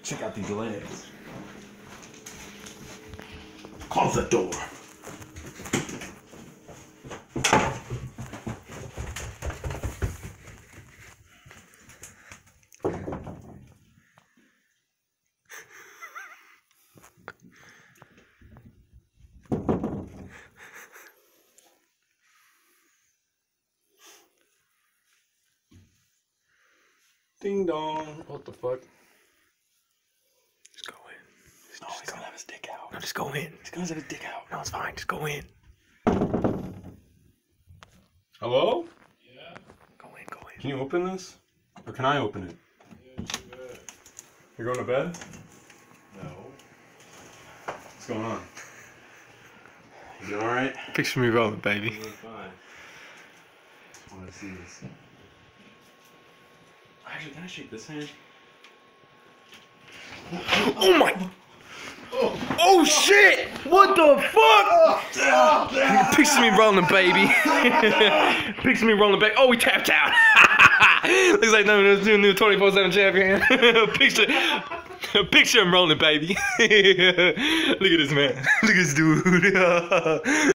Check out these legs. Close the door. Ding dong. What the fuck? Just go in. No, he's gonna have his dick out. No, just go in. He's gonna have his dick out. No, it's fine. Just go in. Hello? Yeah. Go in, go in. Can you open this? Or can I open it? Yeah, too bad. You're going to bed? No. What's going on? You doing alright? Picture me rolling, baby. I'm doing fine. I want to see this. Actually, can I shake this hand? Oh my! Oh shit! What the fuck? Picture me rolling, baby. Picture me rolling back. Oh, we tapped out. Looks like no one's doing new 24/7 champion. Picture him rolling, baby. Look at this man. Look at this dude.